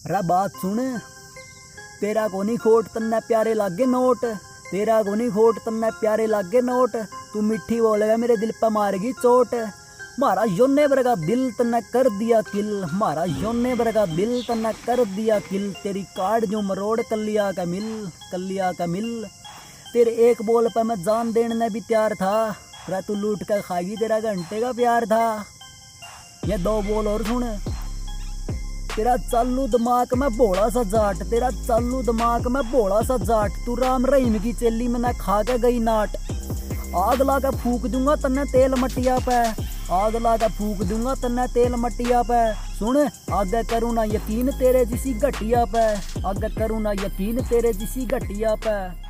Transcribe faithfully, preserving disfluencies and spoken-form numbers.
रा बात सुन, तेरा कोनी खोट तन्ने प्यारे लागे नोट, तेरा कोनी खोट तन्ने प्यारे लागे नोट, तू मिठी बोलेगा मेरे दिल पे मारेगी चोट। मारा योने बरगा दिल तन्ने कर दिया किल, मारा योने बरगा दिल तन्ने कर दिया किल, तेरी कार्ड जो मरोड़ कलिया का मिल, कलिया का मिल। तेरे एक बोल पे मैं जान देने भी तैयार था, रा तू लूट कर खाएगी तेरा घंटे का प्यार था। ये दो बोल और सुन, तेरा चालू दिमाग में भोला सा जाट, तेरा चालू दिमाग में भोला सा जाट, तू राम रहीम की चेली में ना खा के गई नाट। आग ला के फूक दूंगा तन्ने तेल मटिया पे, आग ला के फूक दूंगा तन्ने तेल मटिया पे। सुन, आगे करूँ ना यकीन तेरे जिसी घटिया पे, आगे करूँ ना यकीन तेरे जिसी घटिया पे।